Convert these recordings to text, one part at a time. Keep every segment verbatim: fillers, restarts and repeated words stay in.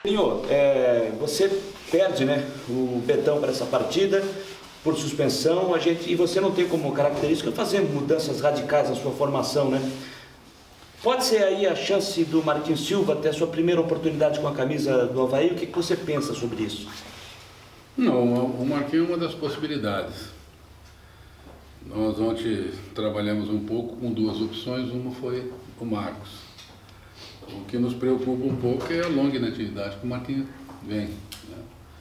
Ninho, é, você perde, né, o Betão para essa partida por suspensão, a gente, e você não tem como característica fazer mudanças radicais na sua formação, né? Pode ser aí a chance do Marquinhos Silva ter a sua primeira oportunidade com a camisa do Avaí? O que, que você pensa sobre isso? Não, o Marquinhos é uma das possibilidades. Nós ontem trabalhamos um pouco com duas opções, uma foi o Marcos. O que nos preocupa um pouco é a longa inatividade que o Marquinhos vem, né?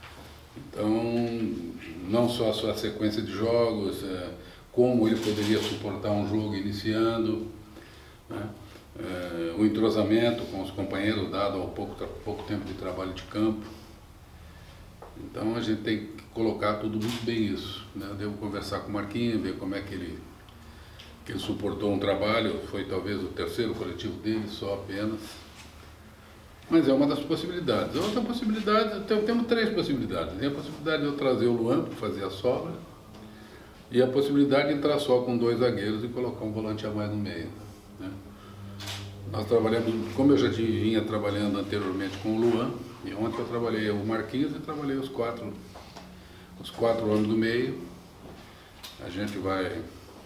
Então, não só a sua sequência de jogos, é, como ele poderia suportar um jogo iniciando, né? É, o entrosamento com os companheiros dado ao pouco, pouco tempo de trabalho de campo. Então a gente tem que colocar tudo muito bem isso, né? Eu devo conversar com o Marquinhos, ver como é que ele, que ele suportou um trabalho, foi talvez o terceiro coletivo dele, só apenas. Mas é uma das possibilidades. A outra possibilidade, temos três possibilidades. Tem a possibilidade de eu trazer o Luan para fazer a sobra, e a possibilidade de entrar só com dois zagueiros e colocar um volante a mais no meio, né? Nós trabalhamos, como eu já vinha trabalhando anteriormente com o Luan, e ontem eu trabalhei o Marquinhos e trabalhei os quatro, os quatro homens do meio. A gente vai,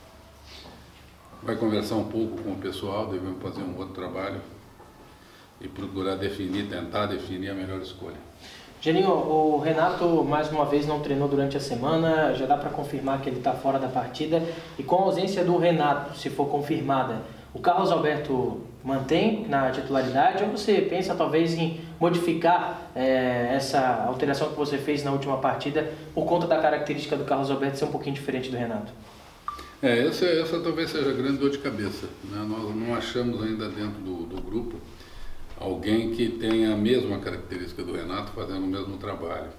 vai conversar um pouco com o pessoal, devemos fazer um outro trabalho e procurar definir, tentar definir a melhor escolha. Geninho, o Renato mais uma vez não treinou durante a semana, já dá para confirmar que ele está fora da partida, e com a ausência do Renato, se for confirmada, o Carlos Alberto mantém na titularidade, ou você pensa talvez em modificar é, essa alteração que você fez na última partida por conta da característica do Carlos Alberto ser um pouquinho diferente do Renato? É, essa, essa talvez seja a grande dor de cabeça, né? Nós não achamos ainda dentro do, do grupo alguém que tenha a mesma característica do Renato fazendo o mesmo trabalho.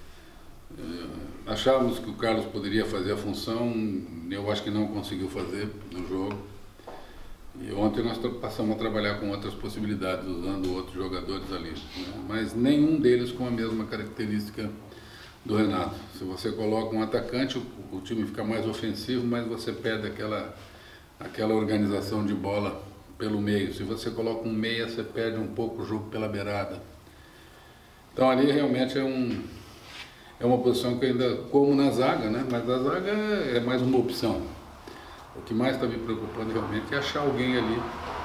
É, achávamos que o Carlos poderia fazer a função, eu acho que não conseguiu fazer no jogo. E ontem nós passamos a trabalhar com outras possibilidades, usando outros jogadores ali, né? Mas nenhum deles com a mesma característica do Renato. Se você coloca um atacante, o, o time fica mais ofensivo, mas você perde aquela, aquela organização de bola pelo meio. Se você coloca um meia, você perde um pouco o jogo pela beirada. Então ali realmente é, um, é uma posição que ainda, como na zaga, né? Mas a zaga é mais uma opção. O que mais está me preocupando realmente é achar alguém ali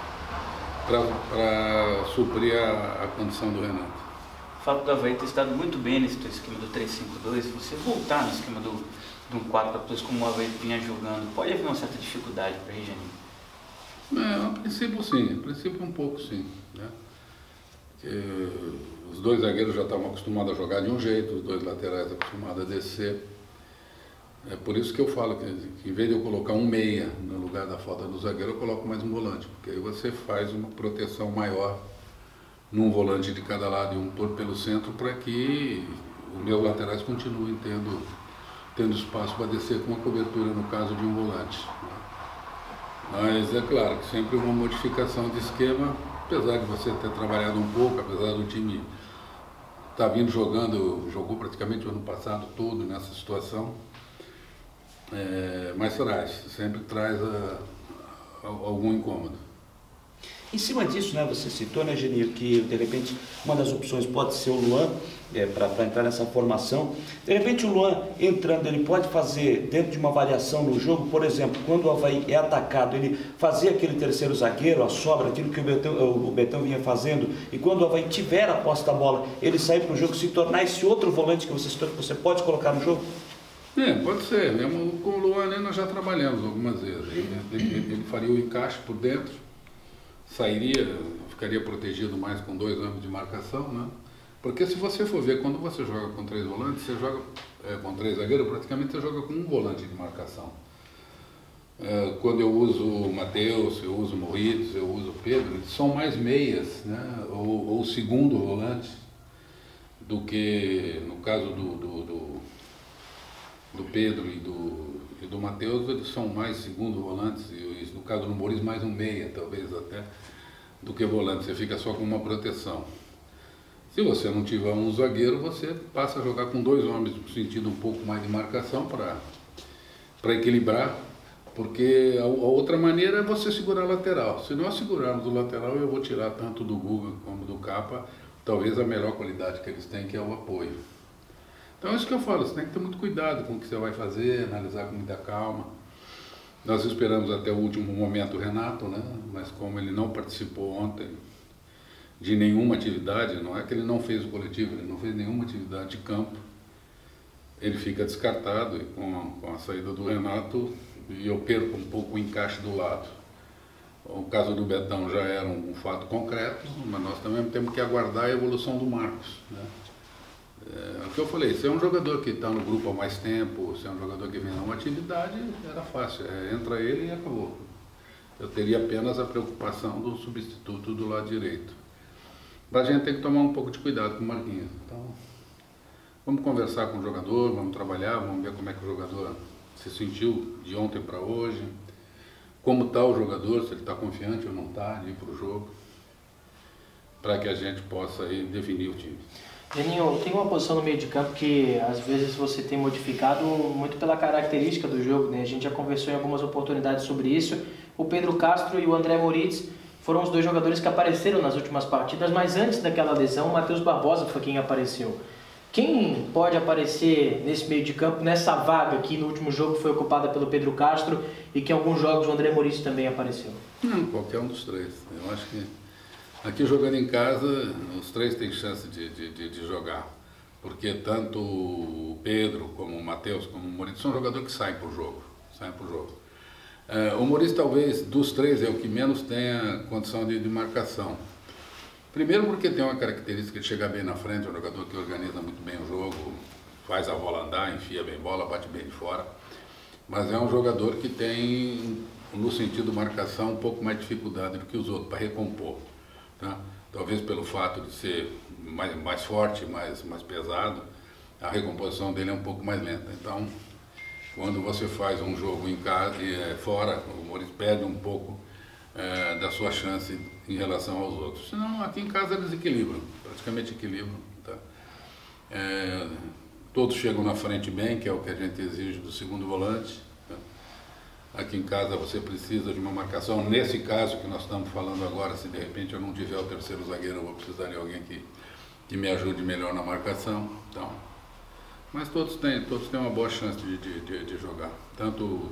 para suprir a, a condição do Renato. O fato do Avaí ter estado muito bem nesse teu esquema do três cinco dois, você voltar no esquema do, do quatro quatro dois como o Avaí vinha jogando, pode haver uma certa dificuldade para a Regiane? É, a princípio sim, a princípio um pouco sim, né? Porque os dois zagueiros já estavam acostumados a jogar de um jeito, os dois laterais acostumados a descer. É por isso que eu falo que, que em vez de eu colocar um meia no lugar da falta do zagueiro, eu coloco mais um volante, porque aí você faz uma proteção maior num volante de cada lado e um por pelo centro, para que os meus laterais continuem tendo, tendo espaço para descer com uma cobertura no caso de um volante, né? Mas é claro que sempre uma modificação de esquema, apesar de você ter trabalhado um pouco, apesar do time estar vindo jogando, jogou praticamente o ano passado todo nessa situação. É, mas traz, sempre traz a, a, algum incômodo. Em cima disso, né, você citou, né, Geninho, que de repente uma das opções pode ser o Luan, é, para entrar nessa formação. De repente o Luan entrando, ele pode fazer, dentro de uma variação no jogo, por exemplo, quando o Avaí é atacado, ele fazer aquele terceiro zagueiro, a sobra, aquilo que o Betão, o Betão vinha fazendo, e quando o Avaí tiver a posse da bola, ele sair para o jogo, se tornar esse outro volante que você citou, que você pode colocar no jogo? É, pode ser. Mesmo com o Luan, né, nós já trabalhamos algumas vezes. Ele, ele, ele faria o encaixe por dentro, sairia, ficaria protegido mais com dois homens de marcação, né? Porque se você for ver, quando você joga com três volantes, você joga é, com três zagueiros, praticamente você joga com um volante de marcação. É, quando eu uso o Matheus, eu uso o Moritz, eu uso o Pedro, eles são mais meias, né? Ou, ou segundo volante, do que no caso do, do, do do Pedro e do, e do Matheus, eles são mais segundo volantes, e no caso do Moritz mais um meia, talvez até, do que volante, você fica só com uma proteção. Se você não tiver um zagueiro, você passa a jogar com dois homens, no sentido um pouco mais de marcação, para para equilibrar, porque a, a outra maneira é você segurar a lateral. Se nós segurarmos o lateral, eu vou tirar tanto do Guga como do Capa, talvez a melhor qualidade que eles têm, que é o apoio. Então é isso que eu falo, você tem que ter muito cuidado com o que você vai fazer, analisar com muita calma. Nós esperamos até o último momento o Renato, né? Mas como ele não participou ontem de nenhuma atividade, não é que ele não fez o coletivo, ele não fez nenhuma atividade de campo, ele fica descartado e com a, com a saída do Renato, e eu perco um pouco o encaixe do lado. O caso do Betão já era um, um fato concreto, mas nós também temos que aguardar a evolução do Marcos, né? É o que eu falei, se é um jogador que está no grupo há mais tempo, se é um jogador que vem numa atividade, era fácil, é, entra ele e acabou. Eu teria apenas a preocupação do substituto do lado direito. Mas a gente tem que tomar um pouco de cuidado com o Marquinhos. Então, vamos conversar com o jogador, vamos trabalhar, vamos ver como é que o jogador se sentiu de ontem para hoje, como está o jogador, se ele está confiante ou não está de ir para o jogo, para que a gente possa aí definir o time. Geninho, tem uma posição no meio de campo que às vezes você tem modificado muito pela característica do jogo, né? A gente já conversou em algumas oportunidades sobre isso. O Pedro Castro e o André Moritz foram os dois jogadores que apareceram nas últimas partidas, mas antes daquela lesão, o Matheus Barbosa foi quem apareceu. Quem pode aparecer nesse meio de campo, nessa vaga que no último jogo foi ocupada pelo Pedro Castro e que em alguns jogos o André Moritz também apareceu? Não, qualquer um dos três. Eu acho que aqui jogando em casa, os três têm chance de, de, de, de jogar, porque tanto o Pedro, como o Matheus, como o Moritz são jogadores que saem para o jogo. Saem para o jogo. É, o Moritz talvez, dos três, é o que menos tenha condição de, de marcação. Primeiro porque tem uma característica de chegar bem na frente, é um jogador que organiza muito bem o jogo, faz a bola andar, enfia bem bola, bate bem de fora, mas é um jogador que tem, no sentido marcação, um pouco mais de dificuldade do que os outros para recompor. Tá? Talvez pelo fato de ser mais, mais forte, mais, mais pesado, a recomposição dele é um pouco mais lenta. Então, quando você faz um jogo em casa e é, fora, o Moritz perde um pouco é, da sua chance em relação aos outros. Senão, aqui em casa eles equilibram, praticamente equilibram. Tá? É, todos chegam na frente bem, que é o que a gente exige do segundo volante. Aqui em casa você precisa de uma marcação. Nesse caso que nós estamos falando agora, se de repente eu não tiver o terceiro zagueiro, eu vou precisar de alguém que, que me ajude melhor na marcação. Então, mas todos têm, todos têm uma boa chance de, de, de, de jogar. Tanto o,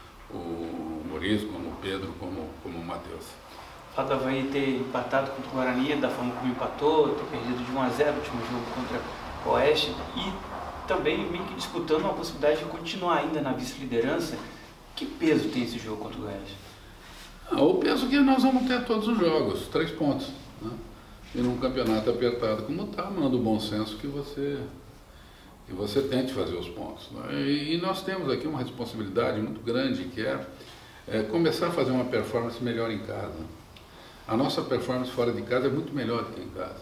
o Maurício, como o Pedro, como, como o Matheus. O fato do Avaí ter empatado contra o Guarani, da forma como empatou, ter perdido de um a zero no último jogo contra o Oeste e também meio que disputando uma possibilidade de continuar ainda na vice-liderança. Que peso tem esse jogo contra o Goiás? Ah, o peso que nós vamos ter todos os jogos, três pontos. Né? E num campeonato apertado como está, manda o bom senso que você, que você tente fazer os pontos. Né? E, e nós temos aqui uma responsabilidade muito grande, que é, é começar a fazer uma performance melhor em casa. A nossa performance fora de casa é muito melhor do que em casa.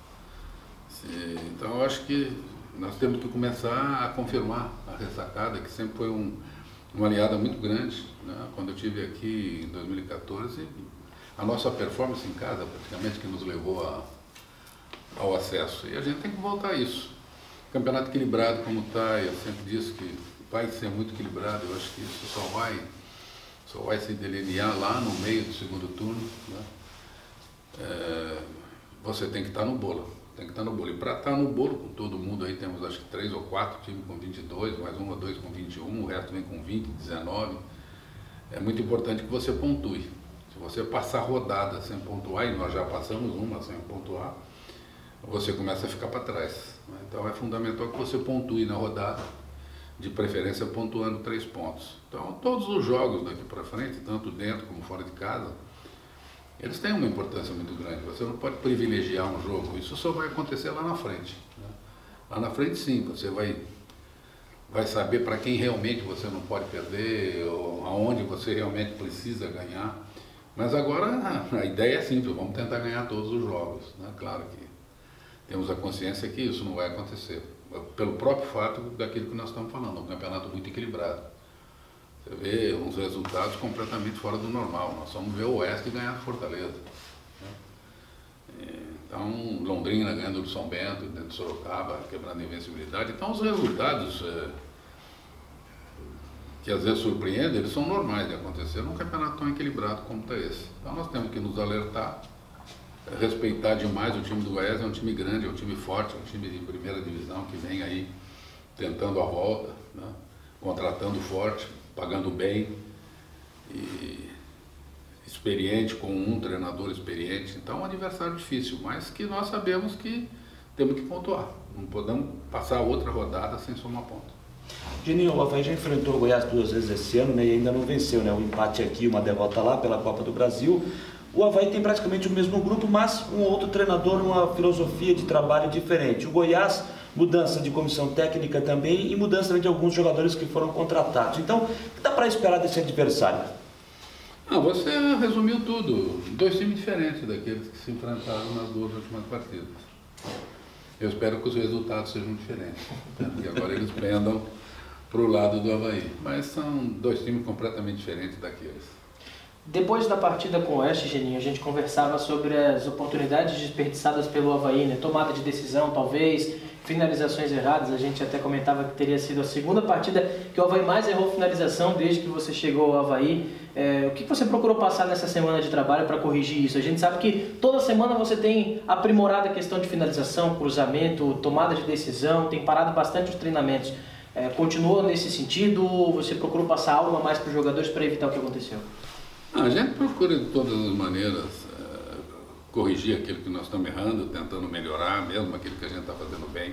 Se, então eu acho que nós temos que começar a confirmar a ressacada, que sempre foi um uma aliada muito grande, né? Quando eu estive aqui em dois mil e quatorze, a nossa performance em casa praticamente que nos levou a, ao acesso, e a gente tem que voltar a isso. Campeonato equilibrado como está, eu sempre disse que vai ser muito equilibrado, eu acho que isso só vai, só vai se delinear lá no meio do segundo turno, né? É, você tem que estar no bolo. Tem que estar no bolo. E para estar no bolo com todo mundo aí, temos acho que três ou quatro times com vinte e dois, mais um ou dois com vinte e um, o resto vem com vinte, dezenove. É muito importante que você pontue. Se você passar rodada sem pontuar, e nós já passamos uma sem pontuar, você começa a ficar para trás. Então é fundamental que você pontue na rodada, de preferência pontuando três pontos. Então todos os jogos daqui para frente, tanto dentro como fora de casa, eles têm uma importância muito grande. Você não pode privilegiar um jogo, isso só vai acontecer lá na frente. Né? Lá na frente sim, você vai, vai saber para quem realmente você não pode perder, ou aonde você realmente precisa ganhar. Mas agora a ideia é simples, vamos tentar ganhar todos os jogos. Né? Claro que temos a consciência que isso não vai acontecer, pelo próprio fato daquilo que nós estamos falando, um campeonato muito equilibrado. Você vê uns resultados completamente fora do normal. Nós vamos ver o Oeste ganhar a Fortaleza. Então, Londrina ganhando do São Bento, dentro de Sorocaba, quebrando a invencibilidade. Então, os resultados é, que às vezes surpreendem, eles são normais de acontecer num campeonato tão equilibrado como está esse. Então, nós temos que nos alertar respeitar demais o time do Goiás. É um time grande, é um time forte, é um time de primeira divisão que vem aí tentando a volta, né? Contratando forte, pagando bem e experiente, com um treinador experiente. Então é um adversário difícil, mas que nós sabemos que temos que pontuar. Não podemos passar outra rodada sem somar ponto. Geninho, o Avaí já enfrentou o Goiás duas vezes esse ano, né, e ainda não venceu, né? Um empate aqui, uma derrota lá pela Copa do Brasil. O Avaí tem praticamente o mesmo grupo, mas um outro treinador, uma filosofia de trabalho diferente. O Goiás, mudança de comissão técnica também e mudança também de alguns jogadores que foram contratados. Então, o que dá para esperar desse adversário? Ah, você resumiu tudo. Dois times diferentes daqueles que se enfrentaram nas duas últimas partidas. Eu espero que os resultados sejam diferentes, né? E agora eles pendam para o lado do Avaí. Mas são dois times completamente diferentes daqueles. Depois da partida com o Oeste, Geninho, a gente conversava sobre as oportunidades desperdiçadas pelo Avaí, né? Tomada de decisão, talvez, finalizações erradas. A gente até comentava que teria sido a segunda partida que o Avaí mais errou finalização desde que você chegou ao Avaí. É, o que você procurou passar nessa semana de trabalho para corrigir isso? A gente sabe que toda semana você tem aprimorado a questão de finalização, cruzamento, tomada de decisão, tem parado bastante os treinamentos. É, continuou nesse sentido? Você procurou passar algo a mais para os jogadores para evitar o que aconteceu? A gente procura de todas as maneiras uh, corrigir aquilo que nós estamos errando, tentando melhorar, mesmo aquilo que a gente está fazendo bem.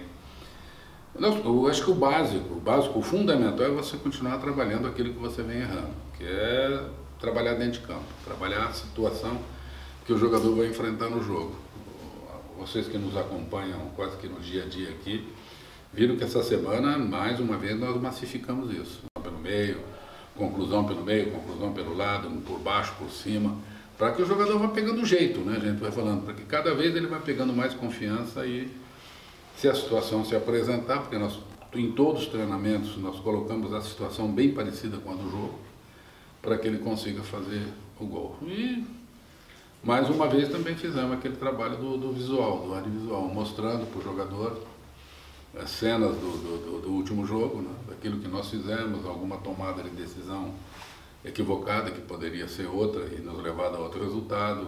Eu, eu acho que o básico, o básico, o fundamental é você continuar trabalhando aquilo que você vem errando, que é trabalhar dentro de campo, trabalhar a situação que o jogador vai enfrentar no jogo. Vocês que nos acompanham quase que no dia a dia aqui, viram que essa semana, mais uma vez, nós massificamos isso, pelo meio, conclusão pelo meio, conclusão pelo lado, por baixo, por cima, para que o jogador vá pegando jeito, né? A gente vai falando, para que cada vez ele vai pegando mais confiança e se a situação se apresentar, porque nós, em todos os treinamentos, nós colocamos a situação bem parecida com a do jogo, para que ele consiga fazer o gol. E, mais uma vez, também fizemos aquele trabalho do, do visual, do audiovisual, mostrando para o jogador as cenas do, do, do último jogo, né? Daquilo que nós fizemos, alguma tomada de decisão equivocada que poderia ser outra e nos levar a outro resultado,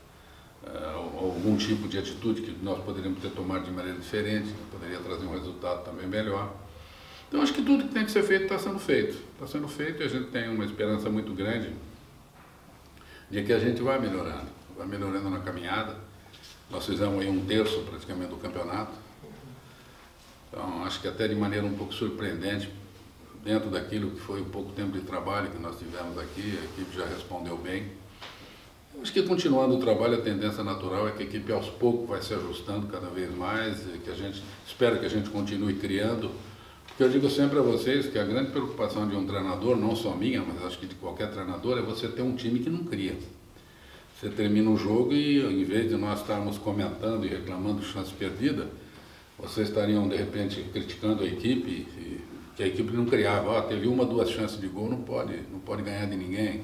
uh, algum tipo de atitude que nós poderíamos ter tomado de maneira diferente, que poderia trazer um resultado também melhor. Então acho que tudo que tem que ser feito está sendo feito. Está sendo feito e a gente tem uma esperança muito grande de que a gente vai melhorando, vai melhorando na caminhada. Nós fizemos aí um terço praticamente do campeonato. Então, acho que até de maneira um pouco surpreendente, dentro daquilo que foi o pouco tempo de trabalho que nós tivemos aqui, a equipe já respondeu bem. Eu acho que continuando o trabalho, a tendência natural é que a equipe aos poucos vai se ajustando cada vez mais, e que a gente, espero que a gente continue criando, porque eu digo sempre a vocês que a grande preocupação de um treinador, não só minha, mas acho que de qualquer treinador, é você ter um time que não cria. Você termina um jogo e, em vez de nós estarmos comentando e reclamando de chance perdida, vocês estariam, de repente, criticando a equipe, e, que a equipe não criava. Oh, teve uma, duas chances de gol, não pode, não pode ganhar de ninguém.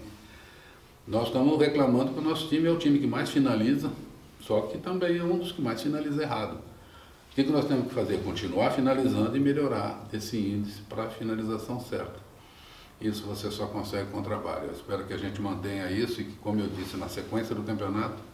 Nós estamos reclamando que o nosso time é o time que mais finaliza, só que também é um dos que mais finaliza errado. O que, que nós temos que fazer? Continuar finalizando e melhorar esse índice para a finalização certa. Isso você só consegue com o trabalho. Eu espero que a gente mantenha isso e que, como eu disse, na sequência do campeonato,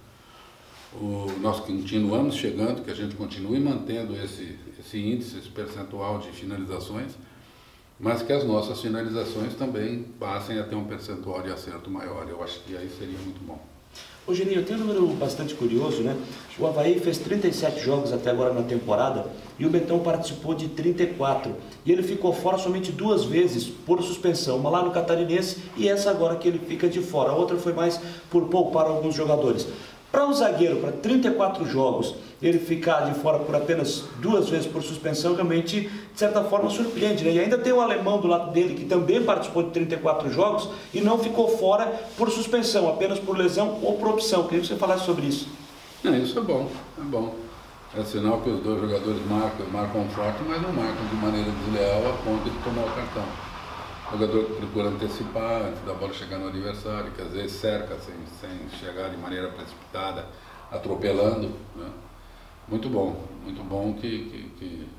O, nós continuamos chegando, que a gente continue mantendo esse, esse índice, esse percentual de finalizações, mas que as nossas finalizações também passem a ter um percentual de acerto maior. Eu acho que aí seria muito bom. Ô Geninho, tem um número bastante curioso, né? O Avaí fez trinta e sete jogos até agora na temporada e o Betão participou de trinta e quatro. E ele ficou fora somente duas vezes por suspensão, uma lá no Catarinense e essa agora que ele fica de fora. A outra foi mais por poupar alguns jogadores. Para um zagueiro, para trinta e quatro jogos, ele ficar de fora por apenas duas vezes por suspensão, realmente, de certa forma, surpreende, né? E ainda tem o alemão do lado dele, que também participou de trinta e quatro jogos e não ficou fora por suspensão, apenas por lesão ou por opção. Queria que você falasse sobre isso. Não, isso é bom, é bom. É sinal que os dois jogadores marcam, marcam forte, mas não marcam de maneira desleal a ponto de tomar o cartão. O jogador que procura antecipar antes da bola chegar no adversário, que às vezes cerca sem, sem chegar de maneira precipitada, atropelando, né? Muito bom, muito bom que, que, que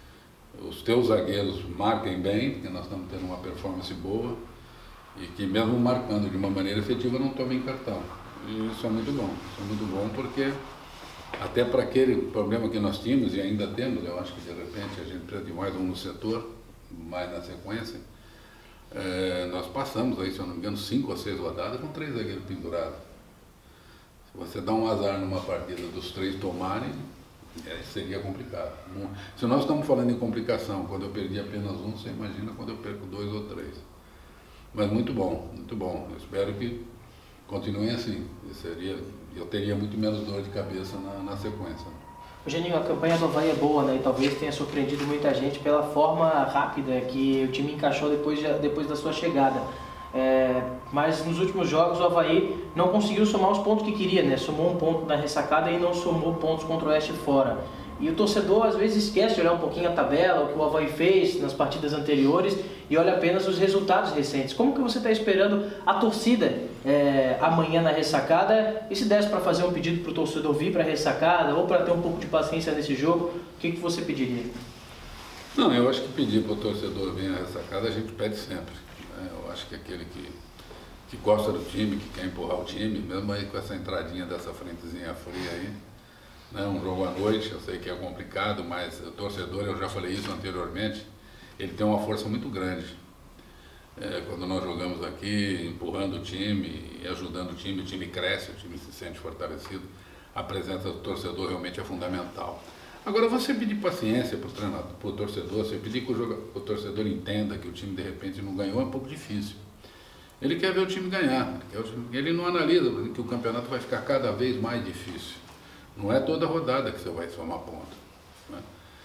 os teus zagueiros marquem bem, porque nós estamos tendo uma performance boa, e que mesmo marcando de uma maneira efetiva não tomem cartão. E isso é muito bom, isso é muito bom porque até para aquele problema que nós tínhamos e ainda temos, eu acho que de repente a gente precisa de mais um no setor, mais na sequência, é, nós passamos aí, se eu não me engano, cinco ou seis rodadas com três zagueiros pendurados. Se você dá um azar numa partida dos três tomarem, é, seria complicado. Se nós estamos falando em complicação, quando eu perdi apenas um, você imagina quando eu perco dois ou três. Mas muito bom, muito bom. Eu espero que continuem assim. Eu, seria, eu teria muito menos dor de cabeça na, na sequência. Geninho, a campanha do Avaí é boa, né? E talvez tenha surpreendido muita gente pela forma rápida que o time encaixou depois, de, depois da sua chegada. É, mas nos últimos jogos o Avaí não conseguiu somar os pontos que queria, né? Somou um ponto na ressacada e não somou pontos contra o Oeste fora. E o torcedor às vezes esquece de olhar um pouquinho a tabela, o que o Avaí fez nas partidas anteriores e olha apenas os resultados recentes. Como que você está esperando a torcida é, amanhã na ressacada? E se desse para fazer um pedido para o torcedor vir para a ressacada ou para ter um pouco de paciência nesse jogo, o que, que você pediria? Não, eu acho que pedir para o torcedor vir à ressacada a gente pede sempre. Né? Eu acho que aquele que, que gosta do time, que quer empurrar o time, mesmo aí com essa entradinha dessa frentezinha fria aí, né? Um jogo à noite, eu sei que é complicado, mas o torcedor, eu já falei isso anteriormente, ele tem uma força muito grande. É, quando nós jogamos aqui, empurrando o time e ajudando o time, o time cresce, o time se sente fortalecido, a presença do torcedor realmente é fundamental. Agora, você pedir paciência para o treinador, para o torcedor, você pedir que o, jogador, o torcedor entenda que o time de repente não ganhou, é um pouco difícil. Ele quer ver o time ganhar, ele, quer o time, ele não analisa que o campeonato vai ficar cada vez mais difícil. Não é toda rodada que você vai somar ponto, né?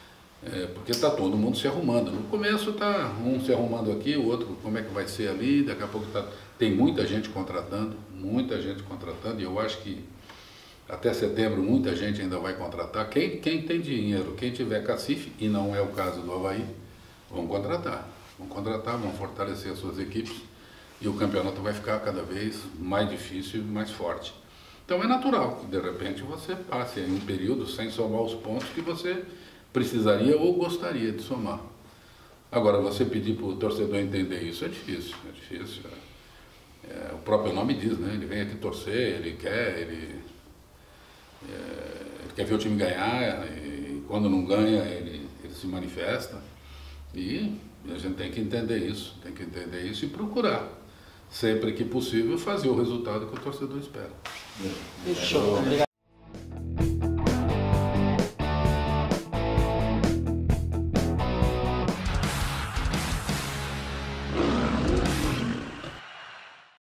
É, porque está todo mundo se arrumando. No começo está um se arrumando aqui, o outro como é que vai ser ali, daqui a pouco tá, tem muita gente contratando, muita gente contratando, e eu acho que até setembro muita gente ainda vai contratar. Quem, quem tem dinheiro, quem tiver cacife, e não é o caso do Avaí, vão contratar. Vão contratar, vão fortalecer as suas equipes, e o campeonato vai ficar cada vez mais difícil e mais forte. Então é natural que de repente você passe em um período sem somar os pontos que você precisaria ou gostaria de somar. Agora, você pedir para o torcedor entender isso é difícil, é difícil. É, o próprio nome diz, né? Ele vem aqui torcer, ele quer, ele, é, ele quer ver o time ganhar, e quando não ganha ele, ele se manifesta. E a gente tem que entender isso, tem que entender isso e procurar, sempre que possível, fazer o resultado que o torcedor espera. Fechou. Obrigado.